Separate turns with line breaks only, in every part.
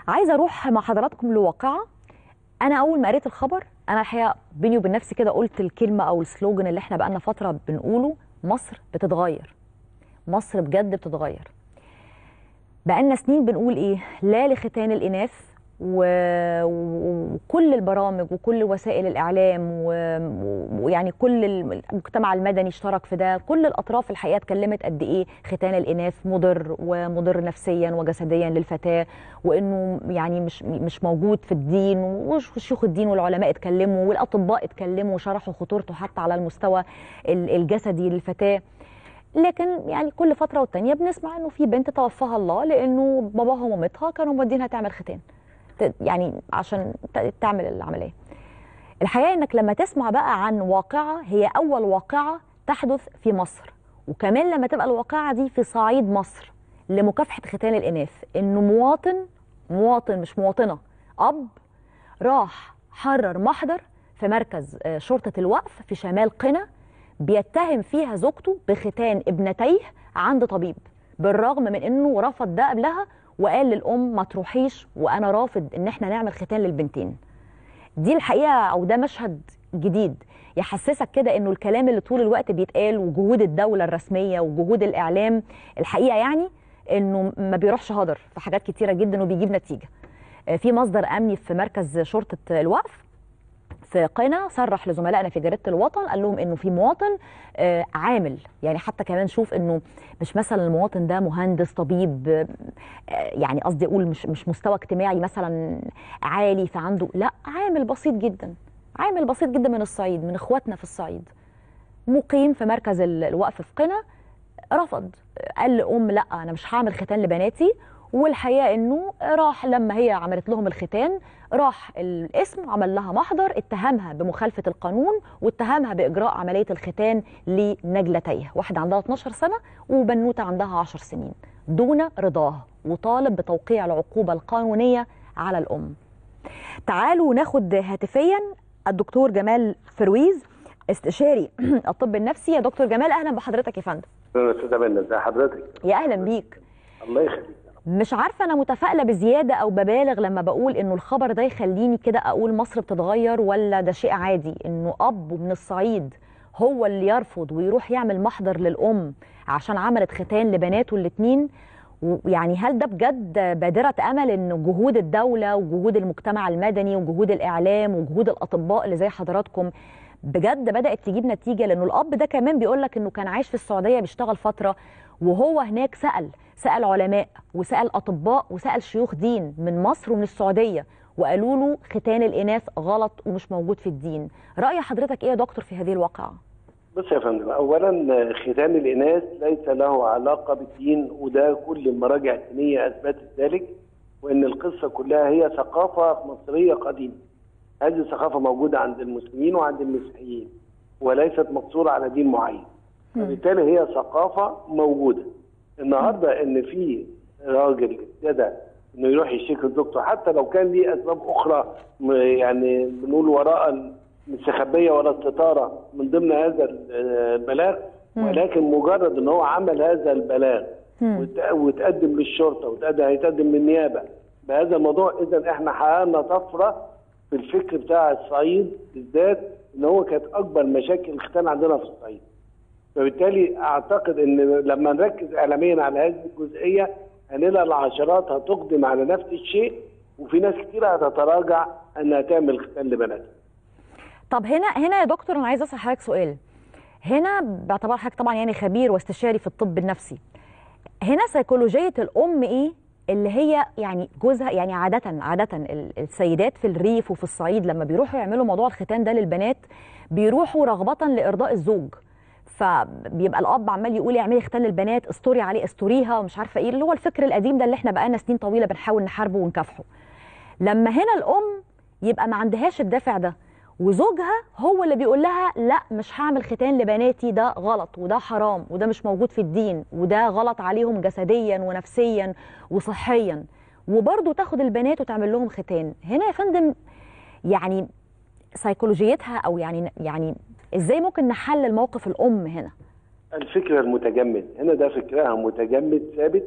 عايزه اروح مع حضراتكم لواقعه. انا اول ما قريت الخبر، انا الحقيقه بيني وبين نفسي كده قلت الكلمه او السلوجن اللي احنا بقالنا فتره بنقوله: مصر بتتغير. مصر بجد بتتغير. بقالنا سنين بنقول ايه؟ لا لختان الاناث، وكل البرامج وكل وسائل الاعلام ويعني كل المجتمع المدني اشترك في ده. كل الاطراف الحقيقه اتكلمت قد ايه ختان الاناث مضر، ومضر نفسيا وجسديا للفتاه، وانه يعني مش موجود في الدين. وشيوخ الدين والعلماء اتكلموا، والاطباء اتكلموا وشرحوا خطورته حتى على المستوى الجسدي للفتاه. لكن يعني كل فتره والتانيه بنسمع انه في بنت توفاها الله لانه باباها ومامتها كانوا مودينها تعمل ختان، يعني عشان تعمل العمليه. الحقيقه انك لما تسمع بقى عن واقعه هي اول واقعه تحدث في مصر، وكمان لما تبقى الواقعه دي في صعيد مصر لمكافحه ختان الاناث، انه مواطن مش مواطنه، اب راح حرر محضر في مركز شرطه الوقف في شمال قنا، بيتهم فيها زوجته بختان ابنتيه عند طبيب، بالرغم من انه رفض ده قبلها وقال للام ما تروحيش وانا رافض ان احنا نعمل ختان للبنتين. دي الحقيقه او ده مشهد جديد يحسسك كده انه الكلام اللي طول الوقت بيتقال وجهود الدوله الرسميه وجهود الاعلام الحقيقه يعني انه ما بيروحش هدر في حاجات كتيره جدا وبيجيب نتيجه. في مصدر امني في مركز شرطه الوقف في قنا صرح لزملائنا في جريده الوطن، قال لهم انه في مواطن عامل، يعني حتى كمان شوف انه مش مثلا المواطن ده مهندس طبيب، يعني قصدي اقول مش مستوى اجتماعي مثلا عالي فعنده، لا، عامل بسيط جدا، عامل بسيط جدا من الصعيد، من اخواتنا في الصعيد، مقيم في مركز الوقف في قنا، رفض. قال لأم لا انا مش هعمل ختان لبناتي. والحقيقه انه راح لما هي عملت لهم الختان، راح القسم عمل لها محضر، اتهمها بمخالفه القانون واتهمها باجراء عمليه الختان لنجلتيه، واحده عندها 12 سنه وبنوته عندها 10 سنين، دون رضاها، وطالب بتوقيع العقوبه القانونيه على الام. تعالوا ناخد هاتفيا الدكتور جمال فرويز، استشاري الطب النفسي. يا دكتور جمال اهلا بحضرتك يا فندم.
استاذه منى، ازي حضرتك؟
يا اهلا بيك.
الله يخليك.
مش عارفه انا متفائله بزياده او ببالغ لما بقول انه الخبر ده يخليني كده اقول مصر بتتغير، ولا ده شيء عادي انه اب من الصعيد هو اللي يرفض ويروح يعمل محضر للام عشان عملت ختان لبناته الاتنين؟ يعني هل ده بجد بادرة أمل إن جهود الدولة وجهود المجتمع المدني وجهود الإعلام وجهود الأطباء اللي زي حضراتكم بجد بدأت تجيب نتيجة؟ لأنه الأب ده كمان بيقولك إنه كان عايش في السعودية بيشتغل فترة، وهو هناك سأل علماء وسأل أطباء وسأل شيوخ دين من مصر ومن السعودية، وقالوا له ختان الإناث غلط ومش موجود في الدين. رأي حضرتك إيه يا دكتور في هذه الواقعة؟
بص يا فندم، اولا ختان الاناث ليس له علاقه بالدين، وده كل المراجع الدينيه اثبتت ذلك، وان القصه كلها هي ثقافه مصريه قديمه. هذه الثقافه موجوده عند المسلمين وعند المسيحيين، وليست مقصوره على دين معين. وبالتالي هي ثقافه موجوده. النهارده ان في راجل ابتدى انه يروح يشتكي لدكتور، حتى لو كان ليه اسباب اخرى يعني بنقول وراء مستخبيه ولا الستاره من ضمن هذا البلاغ، ولكن مجرد ان هو عمل هذا البلاغ وتقدم للشرطه هيتقدم للنيابه بهذا الموضوع، اذا احنا حققنا طفره في الفكر بتاع الصعيد بالذات، ان هو كانت اكبر مشاكل الختان عندنا في الصعيد. فبالتالي اعتقد ان لما نركز اعلاميا على هذه الجزئيه هنلاقي العشرات هتقدم على نفس الشيء، وفي ناس كتير هتتراجع انها تعمل ختان لبناتها.
طب هنا يا دكتور انا عايزه اسال حضرتك سؤال. هنا باعتبار حضرتك طبعا يعني خبير واستشاري في الطب النفسي، هنا سيكولوجيه الام ايه اللي هي يعني جوزها، يعني عاده السيدات في الريف وفي الصعيد لما بيروحوا يعملوا موضوع الختان ده للبنات بيروحوا رغبه لارضاء الزوج، فبيبقى الاب عمال يقول اعملي ختان للبنات، استوري عليه استوريها ومش عارفه ايه، اللي هو الفكر القديم ده اللي احنا بقالنا سنين طويله بنحاول نحاربه ونكافحه. لما هنا الام يبقى ما عندهاش الدافع ده، وزوجها هو اللي بيقول لها لا مش هعمل ختان لبناتي، ده غلط وده حرام وده مش موجود في الدين وده غلط عليهم جسديا ونفسيا وصحيا، وبرضه تاخد البنات وتعمل لهم ختان. هنا يا فندم يعني سيكولوجيتها او يعني ازاي ممكن نحلل موقف الام هنا؟
الفكر المتجمد هنا ده فكرها متجمد ثابت،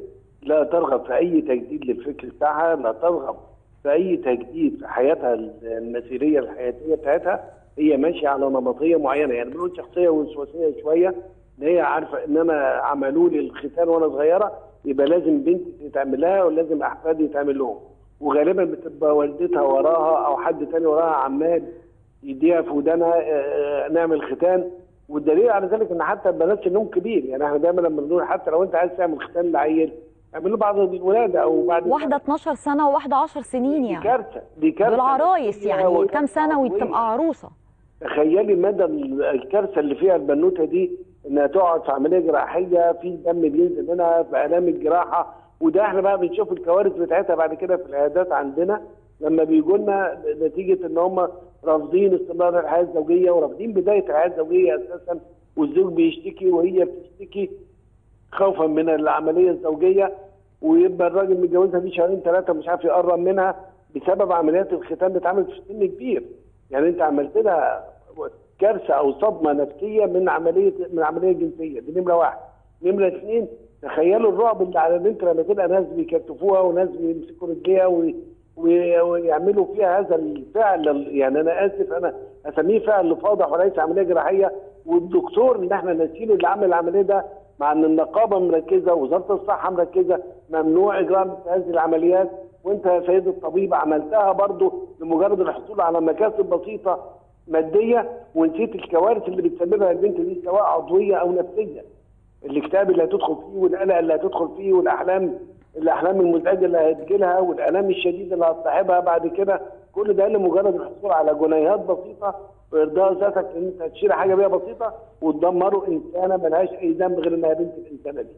لا ترغب في اي تجديد للفكر بتاعها، لا ترغب في اي تجديد في حياتها المسيريه الحياتيه بتاعتها. هي ماشيه على نمطيه معينه، يعني بنقول شخصيه وسواسيه شويه، ان هي عارفه ان انا عملوا لي الختان وانا صغيره يبقى لازم بنتي تتعمل لها ولازم احفادي يتعمل لهم، وغالبا بتبقى والدتها وراها او حد تاني وراها عمال يديها في ودانها نعمل ختان. والدليل على ذلك ان حتى البنات سنهم كبير، يعني احنا دايما لما بنقول حتى لو انت عايز تعمل ختان لعيل اعمل له بعد الولاده او بعد
واحده 12 سنه وواحده 10 سنين، يعني
دي كارثه، دي كارثه.
دول عرايس يعني كام سنه وتبقى عروسه.
تخيلي مدى الكارثه اللي فيها البنوته دي، انها تقعد في عمليه جراحيه في دم بينزل منها، في الام الجراحه. وده احنا بقى بنشوف الكوارث بتاعتها بعد كده في العيادات عندنا لما بيجوا لنا نتيجه ان هم رافضين استمرار الحياه الزوجيه ورافضين بدايه الحياه الزوجيه اساسا، والزوج بيشتكي وهي بتشتكي خوفا من العمليه الزوجيه، ويبقى الراجل متجوزها في شهرين ثلاثه مش عارف يقرب منها بسبب عمليات الختان اللي اتعملت في سن كبير. يعني انت عملت لها كارثه او صدمه نفسيه من عمليه جنسيه، دي نمره واحد. نمره اثنين، تخيلوا الرعب اللي على البنت لما تبقى ناس بيكتفوها وناس بيمسكوا رجليها ويعملوا فيها هذا الفعل. يعني انا اسف انا اسميه فعل فاضح وليس عمليه جراحيه. والدكتور اللي احنا ناسيين اللي عمل العمليه ده، مع ان النقابه مركزه ووزاره الصحه مركزه ممنوع اجراء هذه العمليات، وانت يا سيد الطبيب عملتها برضه لمجرد الحصول على مكاسب بسيطه ماديه، ونسيت الكوارث اللي بتسببها البنت دي سواء عضويه او نفسيه. الاكتئاب اللي هتدخل فيه والقلق اللي هتدخل فيه والاحلام المزعجه اللي هتجيلها والالام الشديده اللي هتصاحبها بعد كده، كل ده لمجرد الحصول على جنيهات بسيطه وارضاء ذاتك ان انت تشيل حاجه بيها بسيطه وتدمروا انسانه ملهاش اي ذنب غير انها بنت الانسانه دي.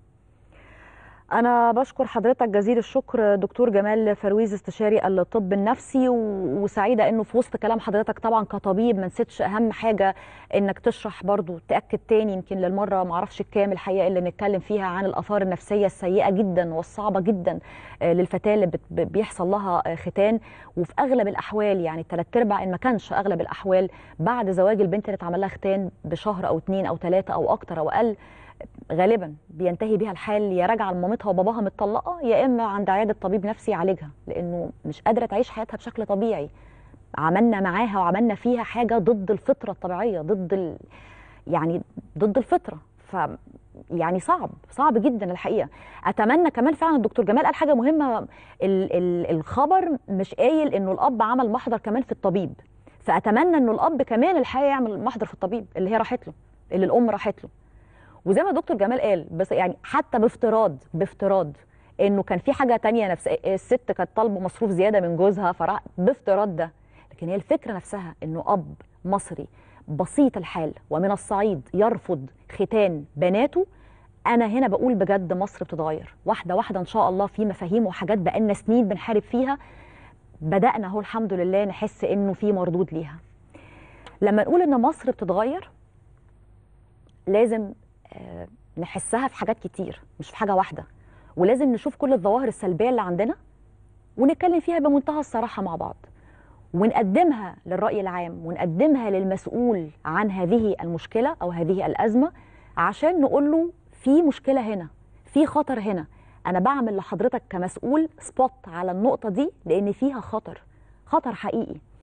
أنا بشكر حضرتك جزيل الشكر دكتور جمال فرويز استشاري الطب النفسي، وسعيدة إنه في وسط كلام حضرتك طبعا كطبيب ما نسيتش أهم حاجة إنك تشرح برضو تأكد تاني يمكن للمرة معرفش الكام الحقيقة اللي نتكلم فيها عن الآثار النفسية السيئة جدا والصعبة جدا للفتاة اللي بيحصل لها ختان. وفي أغلب الأحوال يعني 3/4 إن ما كانش أغلب الأحوال بعد زواج البنت اللي اتعمل لها ختان بشهر أو 2 أو 3 أو أكتر أو أقل غالبا بينتهي بيها الحال يا راجعه لمامتها وباباها متطلقه يا اما عند عياده طبيب نفسي يعالجها، لانه مش قادره تعيش حياتها بشكل طبيعي. عملنا معاها وعملنا فيها حاجه ضد الفطره الطبيعيه، يعني ضد الفطره. يعني صعب جدا الحقيقه. اتمنى كمان فعلا الدكتور جمال قال حاجه مهمه، الخبر مش قايل انه الاب عمل محضر كمان في الطبيب، فاتمنى انه الاب كمان الحقيقه يعمل محضر في الطبيب اللي هي راحت له، اللي الام راحت له. وزي ما دكتور جمال قال، بس يعني حتى بافتراض انه كان في حاجه تانية الست كانت طالبه مصروف زياده من جوزها بافتراض ده، لكن هي الفكره نفسها انه اب مصري بسيط الحال ومن الصعيد يرفض ختان بناته. انا هنا بقول بجد مصر بتتغير واحده واحده ان شاء الله، في مفاهيم وحاجات بقالنا سنين بنحارب فيها بدانا اهو الحمد لله نحس انه في مردود ليها. لما نقول ان مصر بتتغير لازم نحسها في حاجات كتير مش في حاجة واحدة، ولازم نشوف كل الظواهر السلبية اللي عندنا ونتكلم فيها بمنتهى الصراحة مع بعض، ونقدمها للرأي العام ونقدمها للمسؤول عن هذه المشكلة أو هذه الأزمة، عشان نقول له في مشكلة هنا، في خطر هنا. أنا بعمل لحضرتك كمسؤول سبوت على النقطة دي لأن فيها خطر حقيقي.